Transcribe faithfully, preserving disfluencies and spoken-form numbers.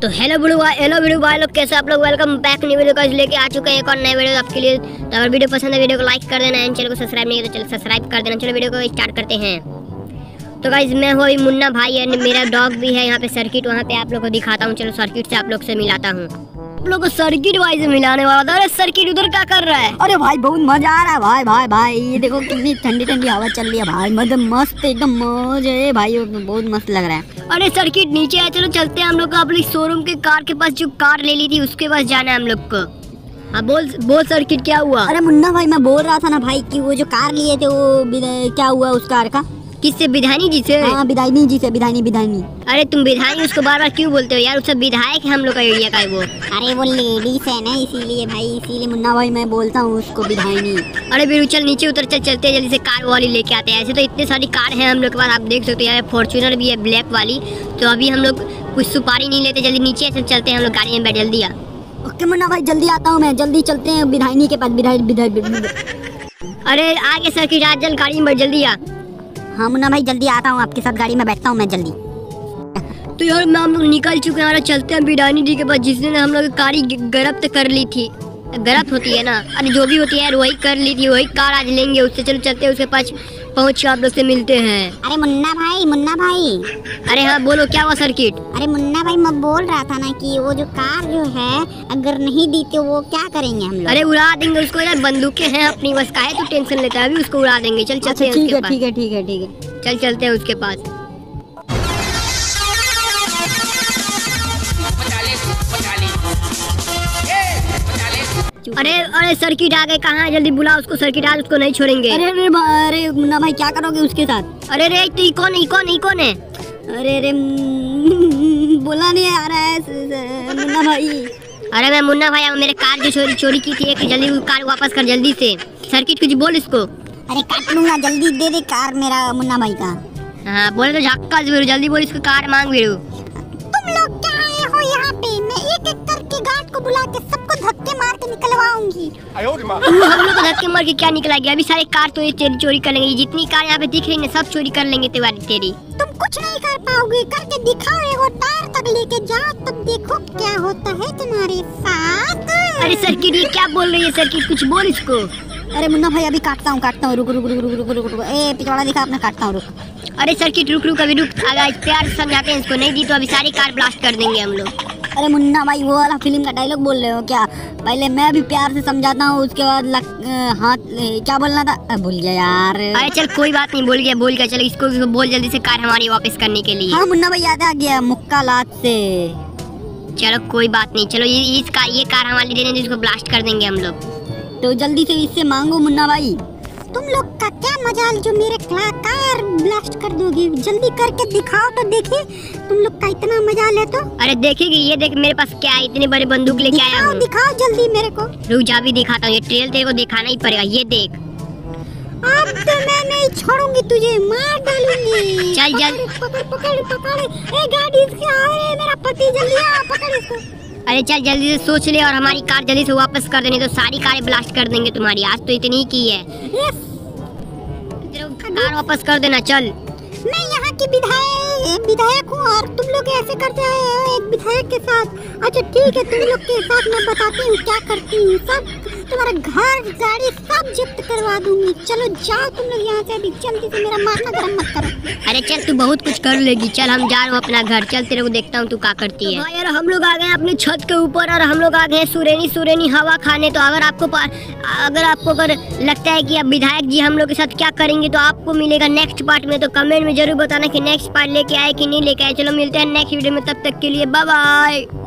तो hello video भाई hello video भाई लोग कैसे आप लोग, वेलकम बैक न्यू वीडियो का लेके आ चुके हैं एक और नए वीडियो आपके लिए। तो अगर वीडियो पसंद है वीडियो को लाइक कर देना एंड चैनल को सब्सक्राइब नहीं किया तो चलो सब्सक्राइब कर देना। चलो वीडियो को स्टार्ट करते हैं। तो गाइज मैं हूँ अभी मुन्ना भाई एंड मेरा डॉग भी है यहाँ पे सर्किट, वहाँ पे आप लोग को दिखाता हूँ। चलो सर्किट से आप लोग से मिलाता हूँ। आप लोग को सर्किट भाई से मिलाने वाला था। अरे सर्किट उधर क्या कर रहा है? अरे भाई बहुत मजा आ रहा है भाई भाई भाई ये देखो कितनी ठंडी ठंडी हवा चल रही है भाई, मतलब मस्त एकदम मौज है भाई, बहुत मस्त लग रहा है। अरे सर्किट नीचे है, चलो चलते हैं हम लोग को अपने शोरूम के कार के पास, जो कार ले ली थी उसके पास जाना है हम लोग को। हाँ बोल बोल सर्किट क्या हुआ? अरे मुन्ना भाई मैं बोल रहा था ना भाई कि वो जो कार लिए थे वो क्या हुआ उस कार का? किससे? विधानी जी से? हाँ विधानी जी से, विधानी विधानी। अरे तुम विधानी उसको बार बार क्यों बोलते हो यार? उससे विधायक है हम लोग का एरिया का है वो। अरे वो लेडीज है ना इसीलिए भाई, इसीलिए मुन्ना भाई मैं बोलता हूँ उसको विधानी। अरे बिरु चल नीचे उतर, चल चलते हैं जल्दी से, कार वाली लेके आते हैं। ऐसे तो इतने सारी कार है हम लोग के पास, आप देख सकते हो यार, फॉर्च्यूनर भी है ब्लैक वाली। तो अभी हम लोग कुछ सुपारी नहीं लेते, जल्दी नीचे से चलते हैं हम लोग, गाड़ी में बैठ जल्दी आ। ओके मुन्ना भाई जल्दी आता हूँ मैं, जल्दी चलते हैं विधानी के पास। विधायक अरे आगे सर्किट आज जल, गाड़ी में बैठ जल्दी आ। हाँ मुन्ना भाई जल्दी आता हूँ, आपके साथ गाड़ी में बैठता हूँ मैं जल्दी। तो यार मैं हम लोग निकल चुके हैं, चलते हैं विधानी जी के पास जिसने हम लोग गाड़ी गिरफ्त कर ली थी। गिरफ्त होती है ना, अरे जो भी होती है वही कर ली थी, वही कार आज लेंगे उससे। चलो चलते हैं उसके पास, पहुँच के आप लोग से मिलते हैं। अरे मुन्ना भाई मुन्ना भाई अरे हाँ बोलो क्या हुआ सर्किट? अरे मुन्ना भाई मैं बोल रहा था ना कि वो जो कार जो है अगर नहीं दी तो वो क्या करेंगे हम लोग? अरे उड़ा देंगे उसको यार, बंदूकें हैं अपनी बस, का है तो टेंशन लेता है, अभी उसको उड़ा देंगे। चल चलते हैं उसके पास। ठीक है ठीक है ठीक है चल चलते हैं उसके पास। अरे अरे सर्किट आ गए, कहाँ है? जल्दी बुला उसको, सर्किट आज उसको नहीं छोड़ेंगे। अरे अरे अरे मुन्ना भाई क्या करोगे उसके साथ? अरे रे तो ये कौन है? कौन है? कौन है? अरे अरे बोला नहीं आ रहा है मुन्ना भाई। अरे मैं मुन्ना भाई, मेरे कार जो चोरी चोरी की थी, जल्दी वो कार वापस कर जल्दी से। सर्किट कुछ बोल इसको। अरे काट लूंगा, जल्दी दे दे कार मेरा मुन्ना भाई का। हाँ बोले तो झक्का जल्दी बोल इसको, कार मांग वीरू। तुम लोग क्या आए हो यहाँ पे? मैं एक एक करके गार्ड को बुला के सबको धक्के मार के निकलवाऊंगी। हम लोग को धक्के मार के क्या निकलाएगी? अभी सारे कार तो ये चोरी चोरी कर लेंगे, जितनी कार यहाँ पे दिख रही है सब चोरी कर लेंगे तेरी तेरी। तुम कुछ नहीं कर पाओगे, करके दिखाओ, एगो टायर तक लेके जाओ, तब देखो क्या होता है तुम्हारे साथ। अरे सर्किट ये क्या बोल रही है? सर्किट कुछ बोल इसको। अरे मुन्ना भाई अभी काटता हूँ काटता हूँ, रुक रुक रुक रुक रुक रुक रुक ए पिछवाड़ा दिखा अपना, काटता हूँ रुक। अरे सर्किट रुक रुक अभी रुक, अगर प्यार से समझाते हैं इसको, नहीं दी तो अभी सारी कार ब्लास्ट कर देंगे हम लोग। अरे मुन्ना भाई वो वाला फिल्म का डायलॉग बोल रहे हो क्या? पहले मैं भी प्यार से समझाता हूँ, उसके बाद लग, हाथ क्या बोलना था भूल गया यार। अरे चल कोई बात नहीं, बोल गया बोल गया, चलो इसको, इसको बोल जल्दी से कार हमारी वापस करने के लिए। हाँ मुन्ना भाई याद आ गया, मुक्का लात से। चलो कोई बात नहीं, चलो ये इस कार ये कार हमारी देने, जिसको ब्लास्ट कर देंगे हम लोग। तो जल्दी से इससे मांगो मुन्ना भाई। तुम लोग का क्या मजाल जो मेरे कार ब्लास्ट कर दोगे? जल्दी करके दिखाओ तो देखे, तुम लोग का इतना मजाल है तो। अरे देखेगी ये देख मेरे पास क्या है, इतने बड़े बंदूक लेके आया हूँ। दिखाओ जल्दी मेरे को। रुक जा भी दिखाता हूँ, ये ट्रेल तेरे को दिखाना ही पड़ेगा, ये देख। अब तो मैं नहीं छोड़ूंगी तुझे, मार डालूंगी। चल जल्दी पकड़ पकड़ पकड़, ए गाड़ी इसके आ रहे, मेरा पति जल्दी आ, पकड़ इसको। अरे चल जल्दी से सोच ले और हमारी कार जल्दी से वापस कर देनी, तो सारी कारें ब्लास्ट कर देंगे तुम्हारी। आज तो इतनी ही की है, कार वापस कर देना। चल मैं यहाँ की विधायक विधायक हूँ और तुम लोग ऐसे करते हैं एक विधायक के साथ। अच्छा ठीक है, तुम लोग के साथ मैं बताती हूँ क्या करती हूँ, सब तुम्हारा घर गाड़ी सब जब्त करवा दूंगी। चलो जाओ तुम लोग यहाँ से, अभी जल्दी से, मेरा माथा गरम मत करो। अरे चल तू बहुत कुछ कर लेगी, चल हम जा रहे हो अपना घर, चल तेरे को देखता हूँ तू क्या करती है। तो यार हम लोग आ गए अपनी छत के ऊपर और हम लोग आ गए सुरेनी सुरेनी हवा खाने। तो अगर आपको अगर आपको अगर लगता है कि अब विधायक जी हम लोग के साथ क्या करेंगे तो आपको मिलेगा नेक्स्ट पार्ट में, तो कमेंट में जरूर बताना कि नेक्स्ट पार्ट लेके आए कि नहीं लेके आए। चलो मिलते हैं नेक्स्ट वीडियो में, तब तक के लिए बाय बाय।